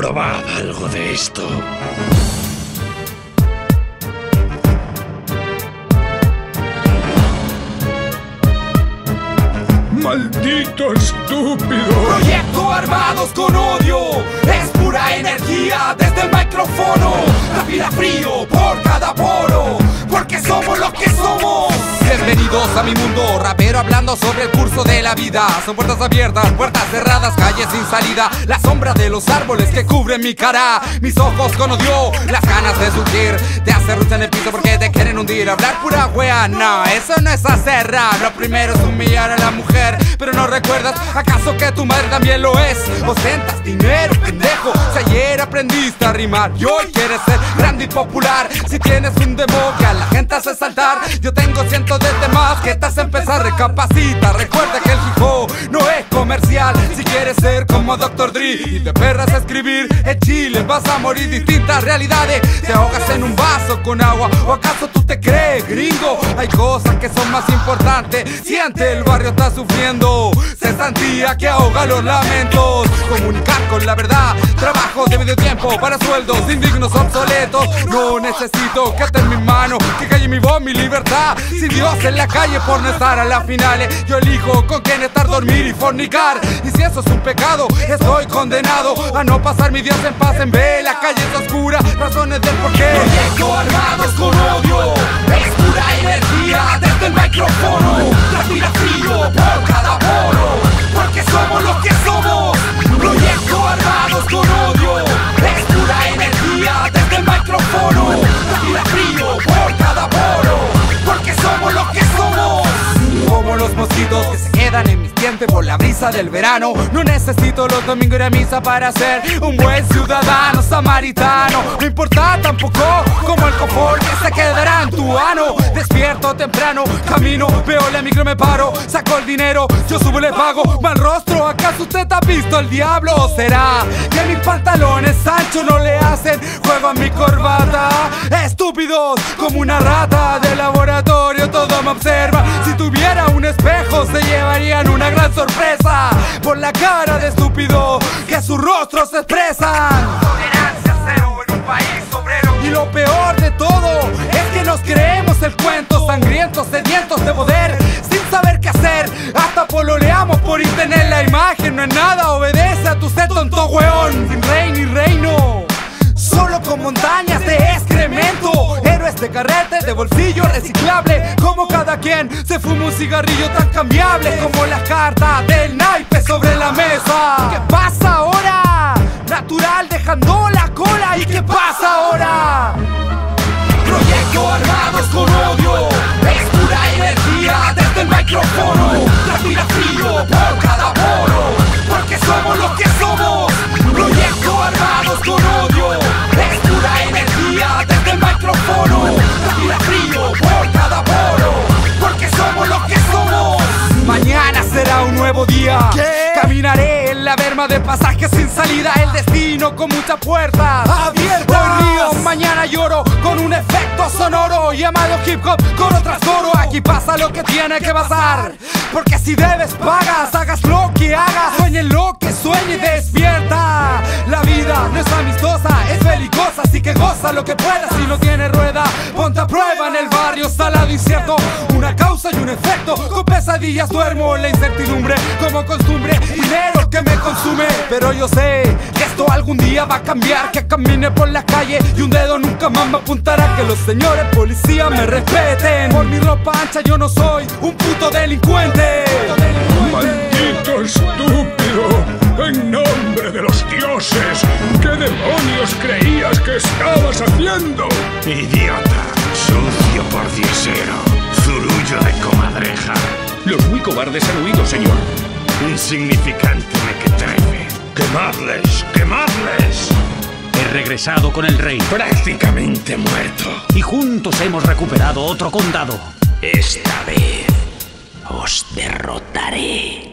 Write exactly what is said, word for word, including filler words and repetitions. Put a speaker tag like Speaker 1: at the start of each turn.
Speaker 1: Probad algo de esto.
Speaker 2: ¡Maldito estúpido!
Speaker 3: Proyecto Armados con Odio es pura energía desde el micrófono. Respira frío por cada poro, porque somos los que somos. Bienvenidos a mi mundo, rapero hablando sobre el curso de la vida. Son puertas abiertas, puertas cerradas, calles sin salida. La sombra de los árboles que cubren mi cara, mis ojos con odio, las ganas de surgir. Te hace rucha en el piso porque te quieren hundir. Hablar pura wea, no, eso no es hacer rap. Lo primero es humillar a la mujer, pero no recuerdas, ¿acaso que tu madre también lo es? Ostentas dinero, pendejo. Si ayer aprendiste a rimar y hoy quieres ser grande y popular. Si tienes un demo que a la gente hace saltar, yo tengo cientos de temas que te hacen empezar. Recapacita, recuerda que el hip hop no es comercial. Si quieres ser como doctor Dre y te perras a escribir, en Chile vas a morir distintas realidades. Te ahogas en un vaso con agua, ¿o acaso tú te crees, gringo? Hay cosas que son más importantes. Siente, el barrio está sufriendo, cesantía que ahoga los lamentos. Comunicar con la verdad, trabajo de medio tiempo para sueldos indignos obsoletos. No necesito que esté en mis manos, que calle mi voz, mi libertad. Sin Dios en la calle por no estar a las finales, yo elijo con quién estar, dormir y fornicar. Y si eso es un pecado, estoy condenado a no pasar mi días en paz en B. La calle es oscura, razones del porqué. Proyecto Armados con Odio es pura energía desde el micrófono. Respira frío por cada poro, porque somos los que somos. Proyecto Armados con Odio es pura energía desde el micrófono. Respira frío por cada poro, porque somos los que somos. Como los mosquitos que se quedan en mis dientes por la brisa del verano. No necesito los domingos ir a misa para ser un buen ciudadano samaritano. No importa tampoco como el confort que se quedará en tu ano. Despierto temprano, camino, veo la micro, me paro, saco el dinero, yo subo y le pago. Mal rostro, ¿acaso usted ha visto el diablo? ¿Será que mis pantalones anchos no le hacen juego a mi corbata? Estúpidos, como una rata de laboratorio, todo me observa. Si tuviera un espejo se llevarían una gran sorpresa por la cara de estúpido que sus rostros expresan. Tolerancia cero en un país obrero. Y lo peor de todo es que nos creemos el cuento, sangrientos, sedientos de poder, sin saber qué hacer. Hasta pololeamos por internet, la imagen no es nada, obedece a tu sed, tonto weón. Sin rey ni reino, solo con montañas de excremento. Héroes de carrete, de bolsillo reciclable, como cada quien se fuma un cigarrillo tan cambiable como las cartas del naipe sobre la mesa. ¿Qué pasa ahora? Natural dejando la cola. ¿Y qué pasa ahora? Proyecto Armados con Odio es pura energía desde el micrófono. Respira frío por cada poro, porque somos los que somos. Proyecto Armados con Odio es pura energía desde el micrófono. Respira frío por cada poro, porque somos los que somos. Mañana será un nuevo día. ¿Qué? Caminaré en la berma de pasajes sin salida, el destino con muchas puertas abiertas. Hoy río, mañana lloro con un efecto sonoro llamado hip hop, coro tras coro. Aquí pasa lo que tiene que pasar, porque si debes pagas, hagas lo que hagas, sueñe lo que sueñe, despierta. La vida no es amistosa, es belicosa, así que goza lo que puedas. Si no tiene rueda, ponte a prueba en el barrio salado incierto. Una causa y un efecto, con pesadillas duermo en la incertidumbre como costumbre, dinero que me consume. Pero yo sé que esto algún día va a cambiar, que camine por la calle y un dedo nunca más me apuntará. Que los señores policías me respeten, por mi ropa ancha yo no soy un puto delincuente.
Speaker 2: ¡Maldito estúpido! ¡En nombre de los dioses! ¿Qué demonios creías que estabas haciendo?
Speaker 1: Idiota, sucio pordiosero, zurullo de comadreja.
Speaker 2: Los muy cobardes han huido, señor.
Speaker 1: Insignificante mequetrefe. ¡Quemadles! ¡Quemadles!
Speaker 4: He regresado con el rey.
Speaker 1: Prácticamente muerto.
Speaker 4: Y juntos hemos recuperado otro condado.
Speaker 1: Esta vez os derrotaré.